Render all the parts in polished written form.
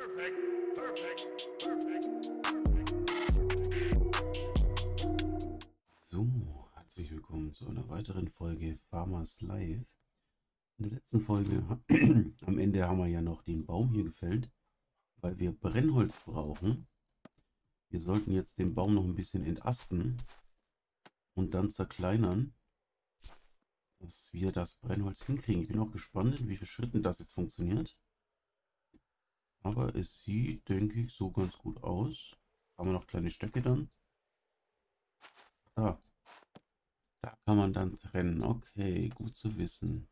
So, herzlich willkommen zu einer weiteren Folge Farmers Life. In der letzten Folge, am Ende haben wir ja noch den Baum hier gefällt, weil wir Brennholz brauchen. Wir sollten jetzt den Baum noch ein bisschen entasten und dann zerkleinern, dass wir das Brennholz hinkriegen. Ich bin auch gespannt, in wie vielen Schritten das jetzt funktioniert. Aber es sieht, denke ich, so ganz gut aus. Haben wir noch kleine Stöcke dann. Ah, da kann man dann trennen. Okay, gut zu wissen,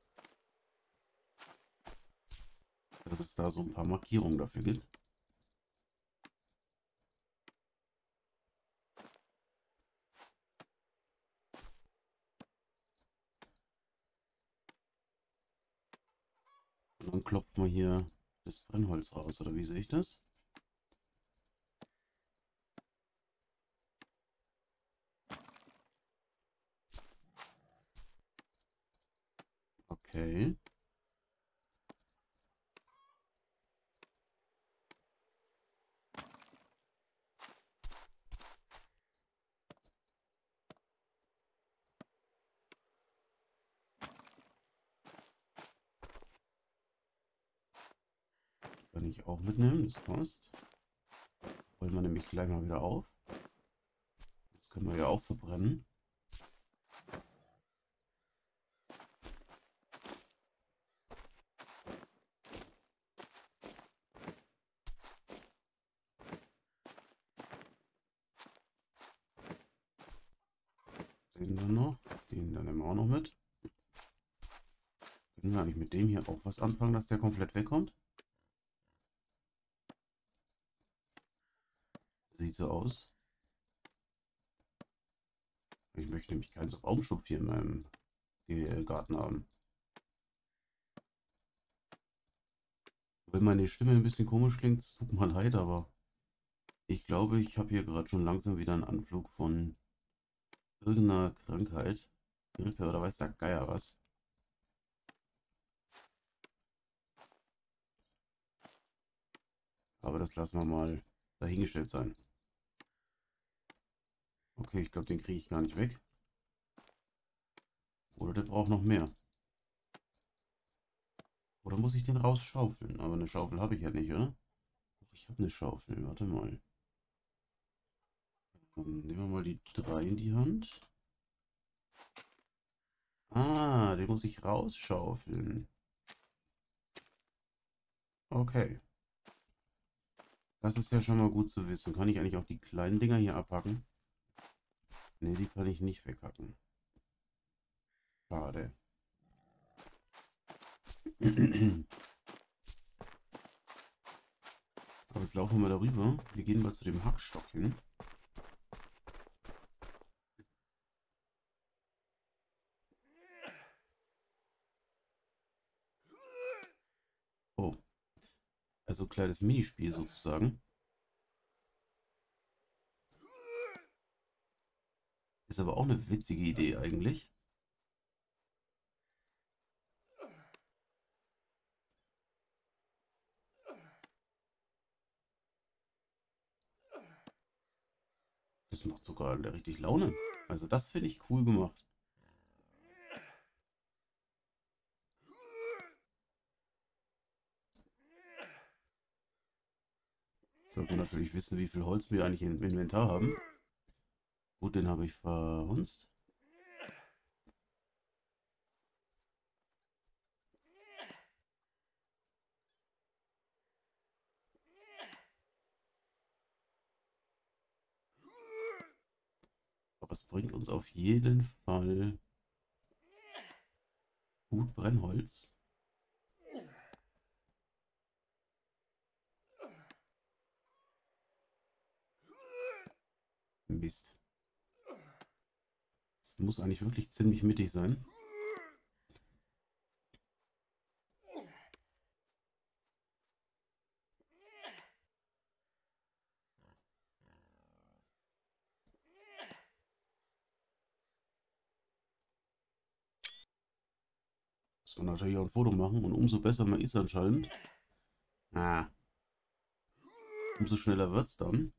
dass es da so ein paar Markierungen dafür gibt. Und dann klopft man hier das Brennholz raus, oder wie sehe ich das? Okay. Kann ich auch mitnehmen, das passt. Holen wir nämlich gleich mal wieder auf. Das können wir ja auch verbrennen. Den dann noch. Den dann nehmen wir auch noch mit. Können wir eigentlich mit dem hier auch was anfangen, dass der komplett wegkommt? Sieht so aus. Ich möchte nämlich keinen so Baumschupf hier in meinem Garten haben. Wenn meine Stimme ein bisschen komisch klingt, tut mir leid, aber ich glaube, ich habe hier gerade schon langsam wieder einen Anflug von irgendeiner Krankheit. Grippe oder weiß der Geier was. Aber das lassen wir mal dahingestellt sein. Okay, ich glaube, den kriege ich gar nicht weg. Oder der braucht noch mehr. Oder muss ich den rausschaufeln? Aber eine Schaufel habe ich ja nicht, oder? Doch, ich habe eine Schaufel. Warte mal. Nehmen wir mal die 3 in die Hand. Ah, den muss ich rausschaufeln. Okay. Das ist ja schon mal gut zu wissen. Kann ich eigentlich auch die kleinen Dinger hier abhacken? Ne, die kann ich nicht weghacken. Schade. Aber jetzt laufen wir darüber. Wir gehen mal zu dem Hackstock hin. Oh, also kleines Minispiel sozusagen. Ist aber auch eine witzige Idee eigentlich. Das macht sogar richtig Laune. Also das finde ich cool gemacht. Sollte man natürlich wissen, wie viel Holz wir eigentlich im Inventar haben. Gut, den habe ich verhunzt. Aber es bringt uns auf jeden Fall gut Brennholz. Mist. Es muss eigentlich wirklich ziemlich mittig sein. Muss man natürlich auch ein Foto machen und umso besser man ist anscheinend. Ah, Umso schneller wird es dann.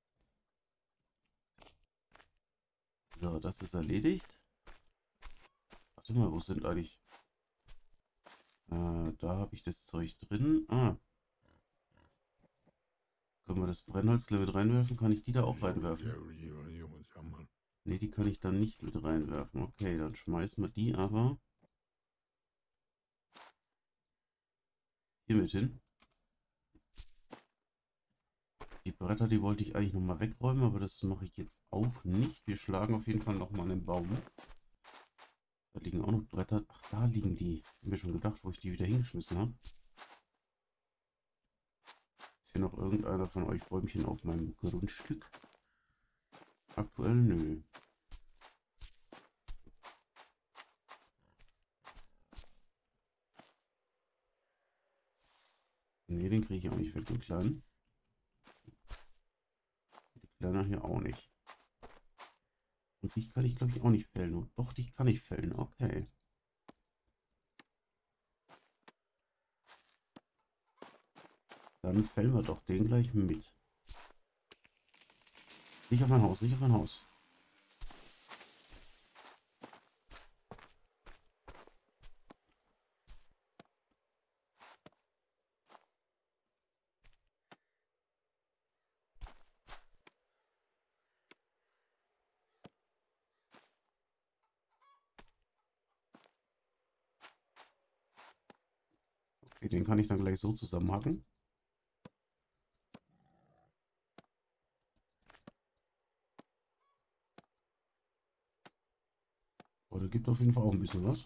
So, das ist erledigt. Warte mal, wo sind eigentlich... da habe ich das Zeug drin. Ah, können wir das Brennholz gleich mit reinwerfen? Kann ich die da auch reinwerfen? Ne, die kann ich dann nicht mit reinwerfen. Okay, dann schmeißen wir die aber hier mit hin. Die Bretter, die wollte ich eigentlich nochmal wegräumen, aber das mache ich jetzt auch nicht. Wir schlagen auf jeden Fall nochmal einen Baum. Da liegen auch noch Bretter. Ach, da liegen die. Ich habe mir schon gedacht, wo ich die wieder hingeschmissen habe. Ist hier noch irgendeiner von euch Bäumchen auf meinem Grundstück? Aktuell nö. Ne, den kriege ich auch nicht weg, den kleinen. Den kleiner hier auch nicht. Und dich kann ich, glaube ich, auch nicht fällen. Oh, doch, dich kann ich fällen. Okay. Dann fällen wir doch den gleich mit. Nicht auf mein Haus, nicht auf mein Haus. Okay, den kann ich dann gleich so zusammenhacken. Oh, der gibt auf jeden Fall auch ein bisschen was.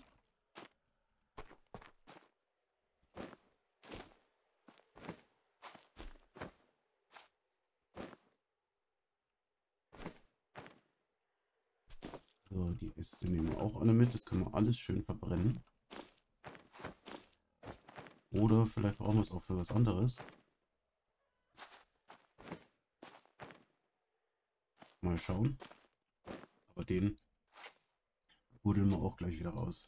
So, die Äste nehmen wir auch alle mit. Das können wir alles schön verbrennen. Oder vielleicht brauchen wir es auch für was anderes. Mal schauen. Aber den buddeln wir auch gleich wieder raus.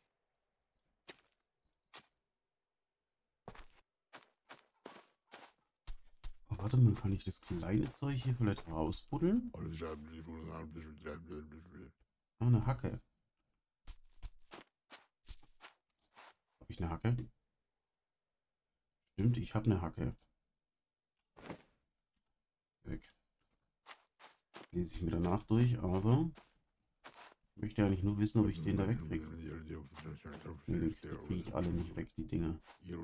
Oh, warte mal, kann ich das kleine Zeug hier vielleicht rausbuddeln? Ah, eine Hacke. Habe ich eine Hacke? Stimmt, ich habe eine Hacke. Weg. Lese ich mir danach durch, aber ich möchte eigentlich nur wissen, ob ich den da wegkriege. Nee, den kriege ich alle nicht weg, die Dinger.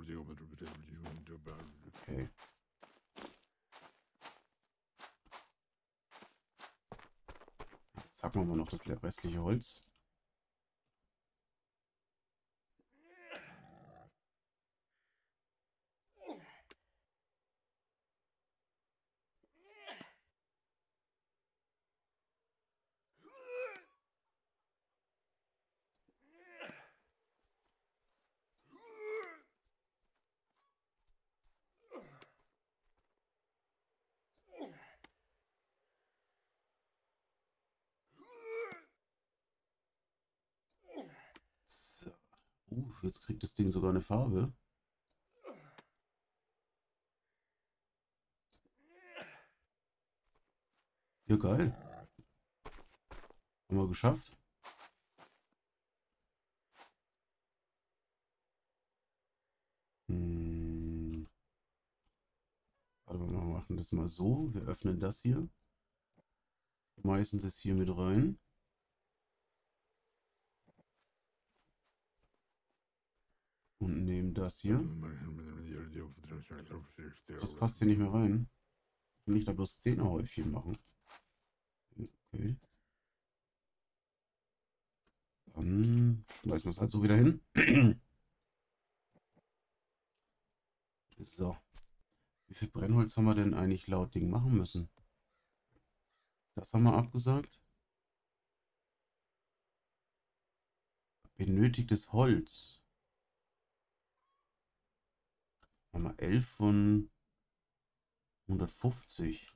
Okay. Jetzt hacken wir mal noch das restliche Holz. So. Jetzt kriegt das Ding sogar eine Farbe. Ja, geil. Haben wir geschafft. Warte mal, wir machen das mal so. Wir öffnen das hier. Schmeißen das hier mit rein. Und nehmen das hier. Das passt hier nicht mehr rein. Will ich da bloß 10 Häufchen machen. Okay. Dann schmeißen wir es halt so wieder hin. So. Wie viel Brennholz haben wir denn eigentlich laut Ding machen müssen? Das haben wir abgesagt. Benötigtes Holz. Haben wir 11 von 150.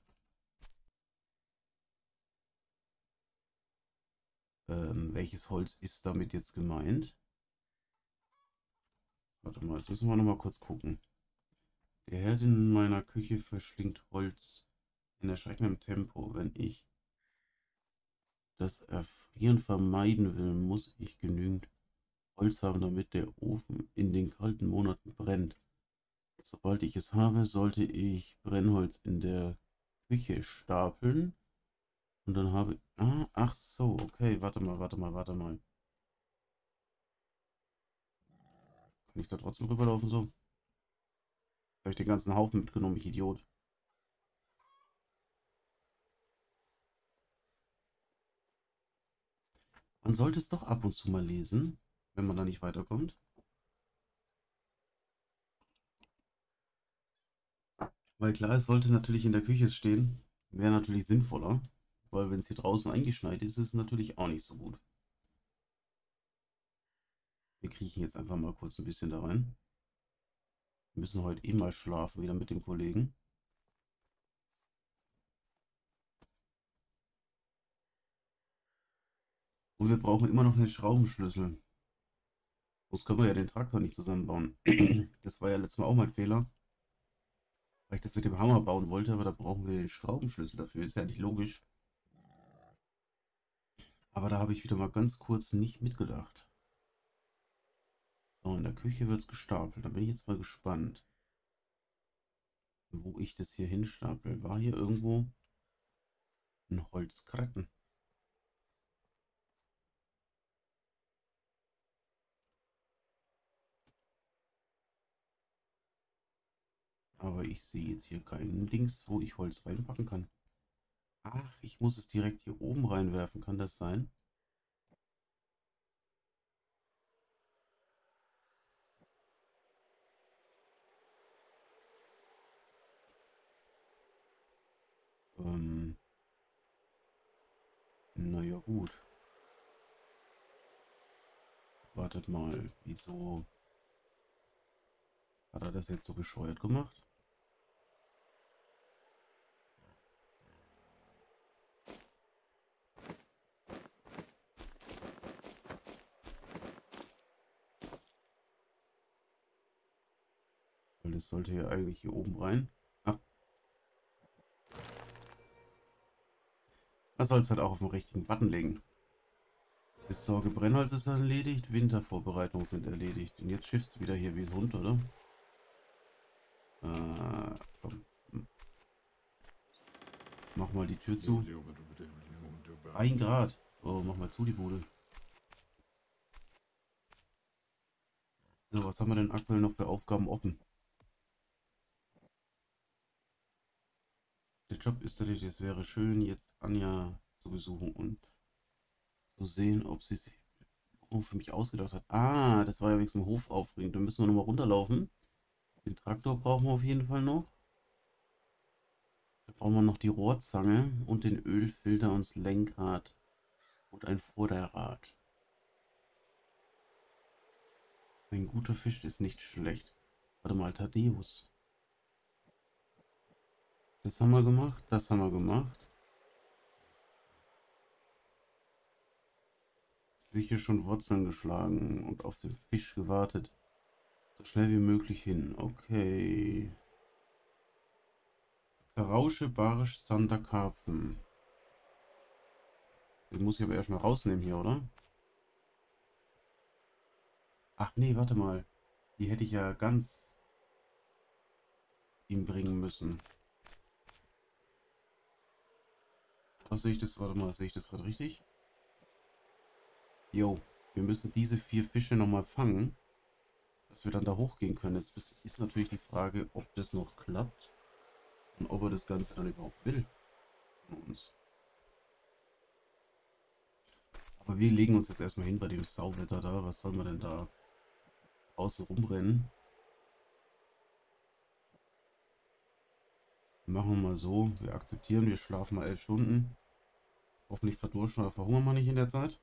Welches Holz ist damit jetzt gemeint? Warte mal, jetzt müssen wir noch mal kurz gucken. Der Herd in meiner Küche verschlingt Holz in erschreckendem Tempo. Wenn ich das Erfrieren vermeiden will, muss ich genügend Holz haben, damit der Ofen in den kalten Monaten brennt. Sobald ich es habe, sollte ich Brennholz in der Küche stapeln. Und dann habe ich... Ah, ach so, okay, warte mal. Kann ich da trotzdem rüberlaufen so? Habe ich den ganzen Haufen mitgenommen, ich Idiot. Man sollte es doch ab und zu mal lesen, wenn man da nicht weiterkommt. Weil klar, es sollte natürlich in der Küche stehen. Wäre natürlich sinnvoller. Weil wenn es hier draußen eingeschneit ist, ist es natürlich auch nicht so gut. Wir kriechen jetzt einfach mal kurz ein bisschen da rein. Wir müssen heute eh mal schlafen, wieder mit dem Kollegen. Und wir brauchen immer noch einen Schraubenschlüssel. Sonst können wir ja den Traktor nicht zusammenbauen. Das war ja letztes Mal auch mein Fehler. Weil ich das mit dem Hammer bauen wollte, aber da brauchen wir den Schraubenschlüssel dafür. Ist ja nicht logisch. Aber da habe ich wieder mal ganz kurz nicht mitgedacht. So, in der Küche wird es gestapelt. Da bin ich jetzt mal gespannt, wo ich das hier hinstapel. War hier irgendwo ein Holzkratten? Aber ich sehe jetzt hier keinen Dings, wo ich Holz reinpacken kann. Ach, ich muss es direkt hier oben reinwerfen. Kann das sein? Ähm, naja, gut. Wartet mal. Wieso hat er das jetzt so bescheuert gemacht? Weil das sollte ja eigentlich hier oben rein. Ach, man soll es halt auch auf den richtigen Button legen. Besorge Brennholz ist erledigt, Wintervorbereitungen sind erledigt. Und jetzt schifft's wieder hier wie es Hund, oder? Komm. Mach mal die Tür zu. 1 Grad. Oh, mach mal zu die Bude. So, was haben wir denn aktuell noch für Aufgaben offen? Der Job ist erledigt. Es wäre schön, jetzt Anja zu besuchen und zu sehen, ob sie sich für mich ausgedacht hat. Ah, das war ja wenigstens im Hof aufregend. Dann müssen wir nochmal runterlaufen. Den Traktor brauchen wir auf jeden Fall noch. Da brauchen wir noch die Rohrzange und den Ölfilter und das Lenkrad und ein Vorderrad. Ein guter Fisch ist nicht schlecht. Warte mal, Thaddeus. Das haben wir gemacht, das haben wir gemacht. Sicher schon Wurzeln geschlagen und auf den Fisch gewartet. So schnell wie möglich hin. Okay. Karausche, Barsch, Zander, Karpfen. Den muss ich aber erstmal rausnehmen hier, oder? Ach nee, warte mal. Die hätte ich ja ganz ihm bringen müssen. Was sehe ich das? Warte mal, sehe ich das gerade richtig? Jo, wir müssen diese 4 Fische nochmal fangen, dass wir dann da hochgehen können. Jetzt ist natürlich die Frage, ob das noch klappt und ob er das Ganze dann überhaupt will von uns. Aber wir legen uns jetzt erstmal hin bei dem Sauwetter da. Was soll man denn da außen rumrennen? Machen wir mal so. Wir akzeptieren, wir schlafen mal 11 Stunden. Hoffentlich verdursten oder verhungern wir nicht in der Zeit.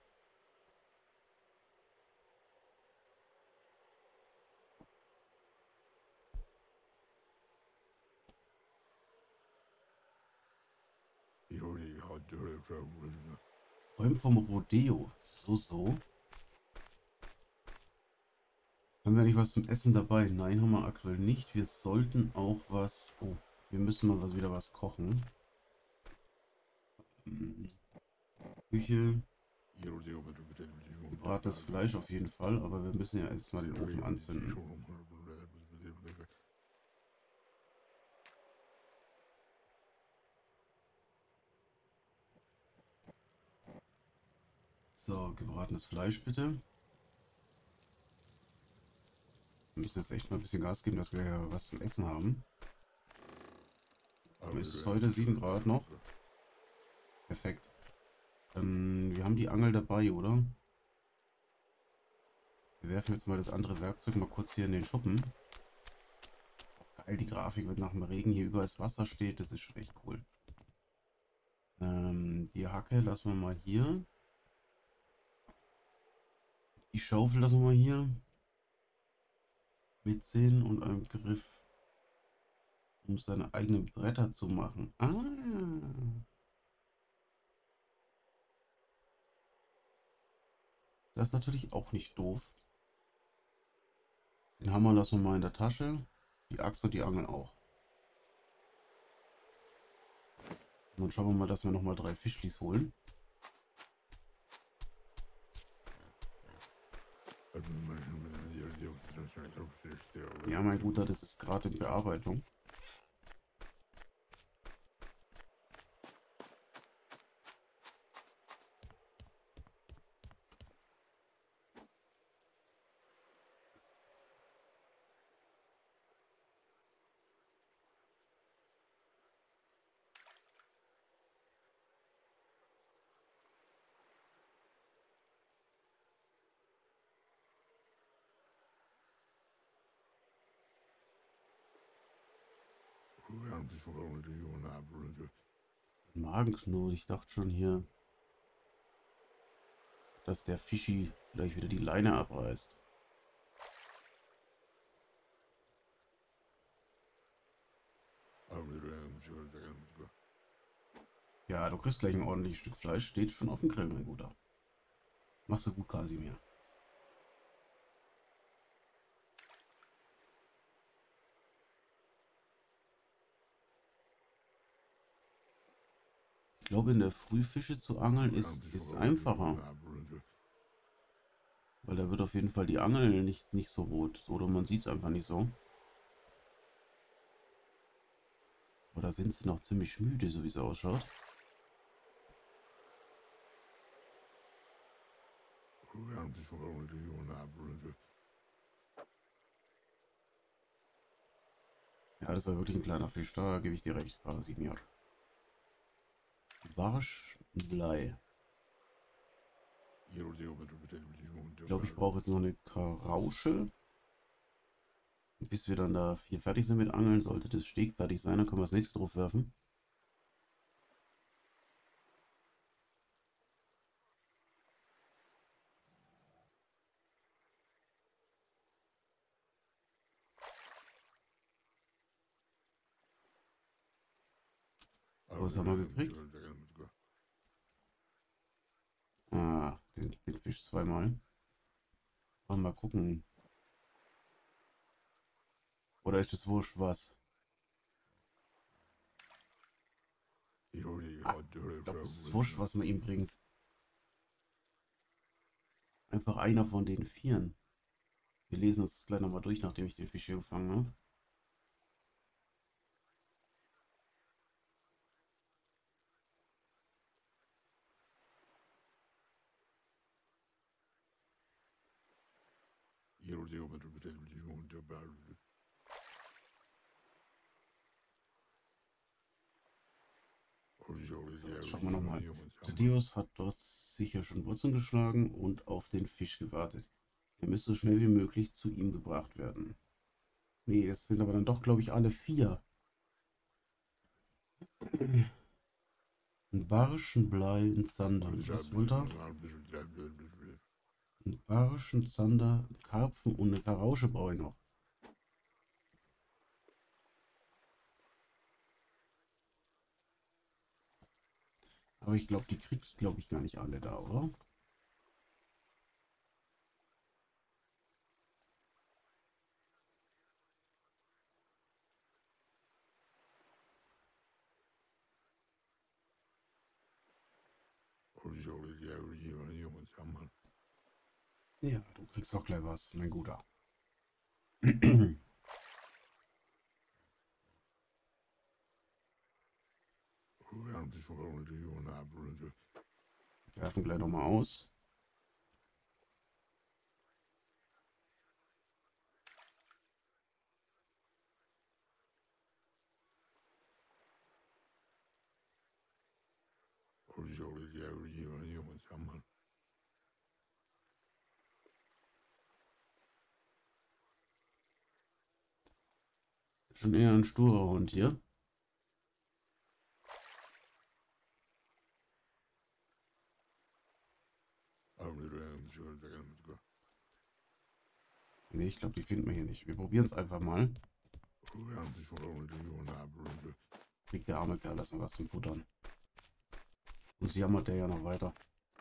Räumen vom Rodeo. So. Haben wir nicht was zum Essen dabei? Nein, haben wir aktuell nicht. Wir sollten auch was... Oh, wir müssen mal wieder was kochen. Küche. Gebratenes Fleisch auf jeden Fall, aber wir müssen ja erst mal den Ofen anzünden. So, gebratenes Fleisch bitte. Wir müssen jetzt echt mal ein bisschen Gas geben, dass wir ja was zum Essen haben. Es ist heute 7 Grad noch. Perfekt. Wir haben die Angel dabei, oder? Wir werfen jetzt mal das andere Werkzeug mal kurz hier in den Schuppen. Geil, die Grafik wird nach dem Regen hier überall das Wasser steht. Das ist schon echt cool. Die Hacke lassen wir mal hier. Die Schaufel lassen wir mal hier. Mit Zähnen und einem Griff. Um seine eigenen Bretter zu machen. Ah. Das ist natürlich auch nicht doof. Den Hammer lassen wir mal in der Tasche. Die Axt und die Angel auch. Und dann schauen wir mal, dass wir nochmal 3 Fischlis holen. Ja, mein Guter, das ist gerade in Bearbeitung. Magenknurren, ich dachte schon hier, dass der Fischi gleich wieder die Leine abreißt. Ja, du kriegst gleich ein ordentliches Stück Fleisch, steht schon auf dem Grill, mein Guter. Machst du gut, Kasimir. Ich glaube, in der Früh Fische zu angeln ist einfacher. Weil da wird auf jeden Fall die Angel nicht so rot. Oder man sieht es einfach nicht so. Oder sind sie noch ziemlich müde, so wie es ausschaut? Ja, das war wirklich ein kleiner Fisch, da gebe ich dir recht, Kasimir. Barschblei. Ich glaube, ich brauche jetzt noch eine Karausche. Bis wir dann da hier fertig sind mit Angeln, sollte das Steg fertig sein, dann können wir das nächste drauf werfen. Was haben wir gekriegt? Ah, den Fisch zweimal. Mal gucken. Oder ist es wurscht, was? Ich glaube, es ist wurscht, was man ihm bringt. Einfach einer von den Vieren. Wir lesen uns das gleich nochmal durch, nachdem ich den Fisch hier gefangen habe. So, jetzt schauen wir nochmal. Thaddeus hat dort sicher schon Wurzeln geschlagen und auf den Fisch gewartet. Er müsste so schnell wie möglich zu ihm gebracht werden. Nee, es sind aber dann doch, glaube ich, alle 4. Ein Barschen, Blei, ein Zander. Was wollte er? Ein Barschen, Zander, ein Karpfen und eine Karausche brauche ich noch. Aber ich glaube, die kriegst, glaube ich, gar nicht alle da, oder? Ja, du kriegst doch gleich was, mein Guter. Werfen gleich nochmal aus. Schon eher ein sturer Hund hier. Nee, ich glaube, die finden wir hier nicht. Wir probieren es einfach mal. Kriegt der arme Kerl erstmal was zum Futtern. Und sie jammert der ja noch weiter.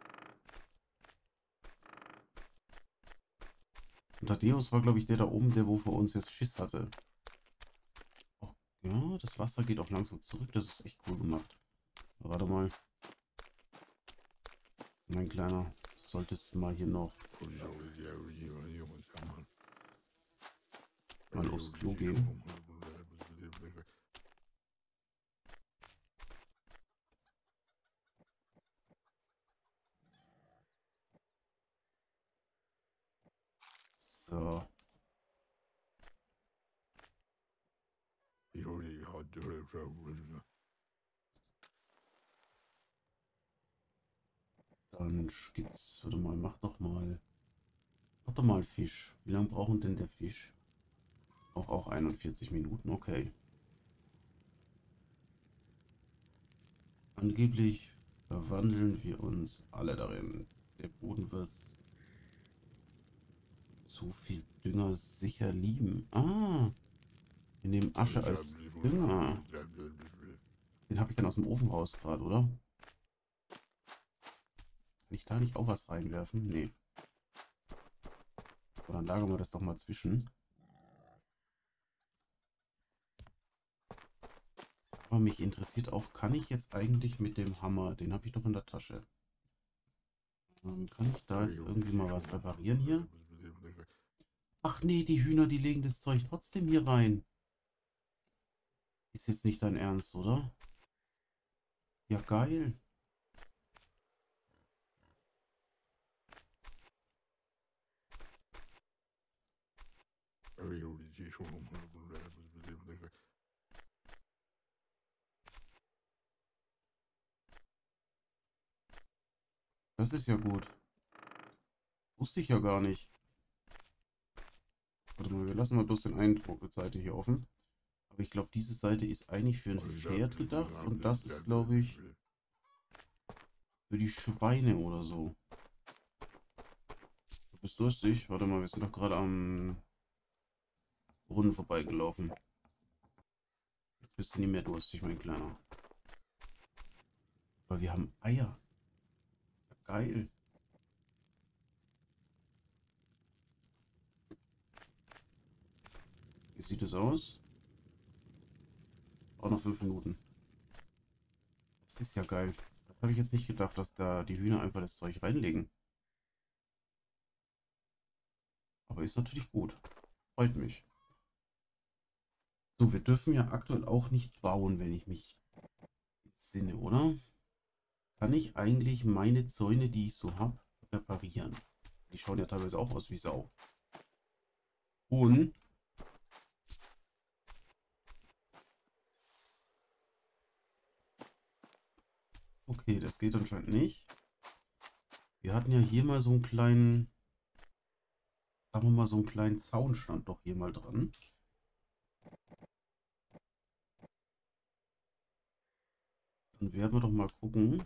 Und Thaddeus war, glaube ich, der da oben, der wo für uns jetzt Schiss hatte. Oh, ja, das Wasser geht auch langsam zurück. Das ist echt cool gemacht. Aber warte mal. Mein Kleiner, solltest du mal hier noch mal aufs Klo gehen. So. Dann geht's. Warte mal, mach doch mal Fisch. Wie lange brauchen denn der Fisch? Auch 41 Minuten, okay. Angeblich verwandeln wir uns alle darin. Der Boden wird zu viel Dünger sicher lieben. Ah, wir nehmen Asche als Dünger. Den habe ich dann aus dem Ofen raus gerade, oder? Kann ich da nicht auch was reinwerfen? Nee. Aber dann lagern wir das doch mal zwischen. Aber mich interessiert auch, kann ich jetzt eigentlich mit dem Hammer, den habe ich doch in der Tasche. Kann ich da jetzt irgendwie mal was reparieren hier? Ach nee, die Hühner, die legen das Zeug trotzdem hier rein. Ist jetzt nicht dein Ernst, oder? Ja, geil. Das ist ja gut. Wusste ich ja gar nicht. Warte mal, wir lassen mal bloß den einen Seite hier offen. Aber ich glaube, diese Seite ist eigentlich für ein Pferd gedacht. Und das ist, glaube ich, für die Schweine oder so. Du bist durstig? Warte mal, wir sind doch gerade am Brunnen vorbeigelaufen. Jetzt bist du nicht mehr durstig, mein Kleiner. Aber wir haben Eier. Ja, geil. Wie sieht es aus? Auch noch 5 Minuten. Das ist ja geil. Das habe ich jetzt nicht gedacht, dass da die Hühner einfach das Zeug reinlegen. Aber ist natürlich gut. Freut mich. So, wir dürfen ja aktuell auch nicht bauen, wenn ich mich entsinne, oder? Kann ich eigentlich meine Zäune, die ich so habe, reparieren? Die schauen ja teilweise auch aus wie Sau. Und okay, das geht anscheinend nicht. Wir hatten ja hier mal so einen kleinen, sagen wir mal, so einen kleinen Zaun stand doch hier mal dran. Dann werden wir doch mal gucken.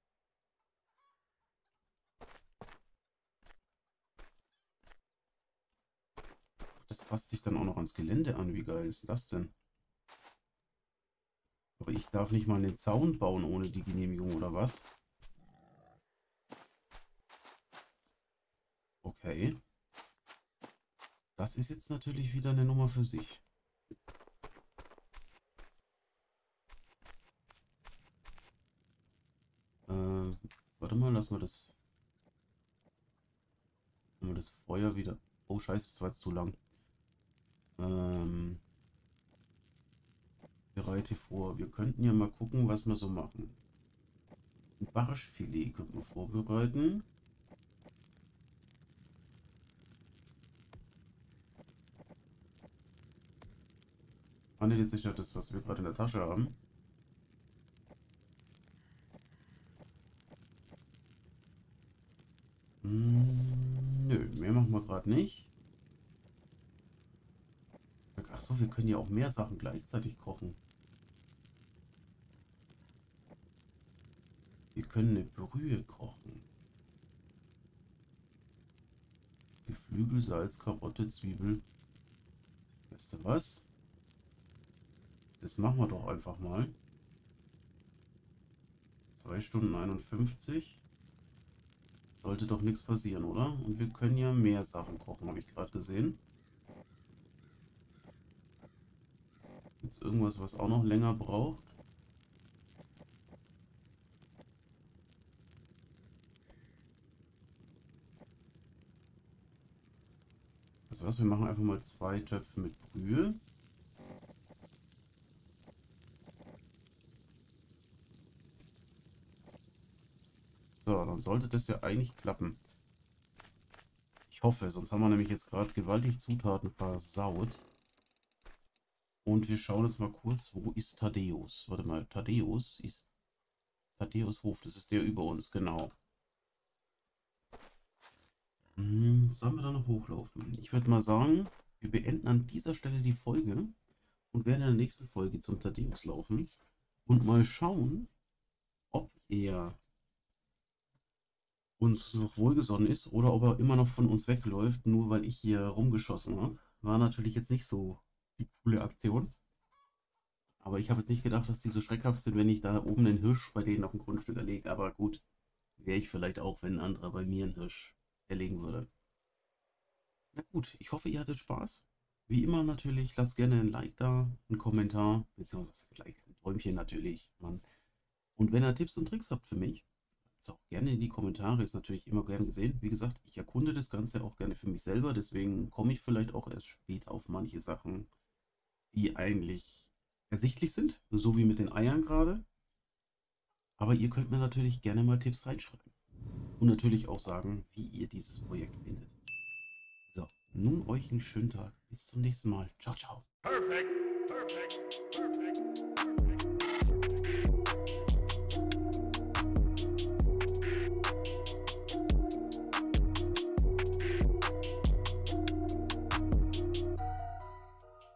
Das passt sich dann auch noch ans Gelände an. Wie geil ist das denn? Aber ich darf nicht mal einen Zaun bauen ohne die Genehmigung oder was? Okay. Das ist jetzt natürlich wieder eine Nummer für sich. Warte warte mal, lassen wir das Feuer wieder... Oh, scheiße, das war jetzt zu lang. Bereite vor. Wir könnten ja mal gucken, was wir so machen. Ein Barschfilet könnten wir vorbereiten. Ah ne, das ist ja das, was wir gerade in der Tasche haben. Nö, mehr machen wir gerade nicht. Achso, wir können ja auch mehr Sachen gleichzeitig kochen. Wir können eine Brühe kochen. Geflügel, Salz, Karotte, Zwiebel. Weißt du was? Das machen wir doch einfach mal. 2 Stunden 51. Sollte doch nichts passieren, oder? Und wir können ja mehr Sachen kochen, habe ich gerade gesehen. Gibt es irgendwas, was auch noch länger braucht? Also was, wir machen einfach mal 2 Töpfe mit Brühe. So, dann sollte das ja eigentlich klappen. Ich hoffe, sonst haben wir nämlich jetzt gerade gewaltig Zutaten versaut. Und wir schauen jetzt mal kurz, wo ist Thaddeus? Warte mal, Thaddeus ist Thaddeus Hof, das ist der über uns, genau. Sollen wir da noch hochlaufen? Ich würde mal sagen, wir beenden an dieser Stelle die Folge und werden in der nächsten Folge zum Thaddeus laufen und mal schauen, ob er uns noch wohlgesonnen ist oder ob er immer noch von uns wegläuft, nur weil ich hier rumgeschossen habe. War natürlich jetzt nicht so die coole Aktion. Aber ich habe jetzt nicht gedacht, dass die so schreckhaft sind, wenn ich da oben einen Hirsch bei denen auf dem Grundstück erlege. Aber gut, wäre ich vielleicht auch, wenn ein anderer bei mir einen Hirsch erlegen würde. Na gut, ich hoffe, ihr hattet Spaß. Wie immer natürlich, lasst gerne ein Like da, einen Kommentar, beziehungsweise ein Like, ein Träumchen natürlich, Mann. Und wenn ihr Tipps und Tricks habt für mich, auch gerne in die Kommentare, ist natürlich immer gern gesehen. Wie gesagt, ich erkunde das Ganze auch gerne für mich selber, deswegen komme ich vielleicht auch erst später auf manche Sachen, die eigentlich ersichtlich sind, so wie mit den Eiern gerade. Aber ihr könnt mir natürlich gerne mal Tipps reinschreiben. Und natürlich auch sagen, wie ihr dieses Projekt findet. So, nun euch einen schönen Tag. Bis zum nächsten Mal. Ciao, ciao. Perfect.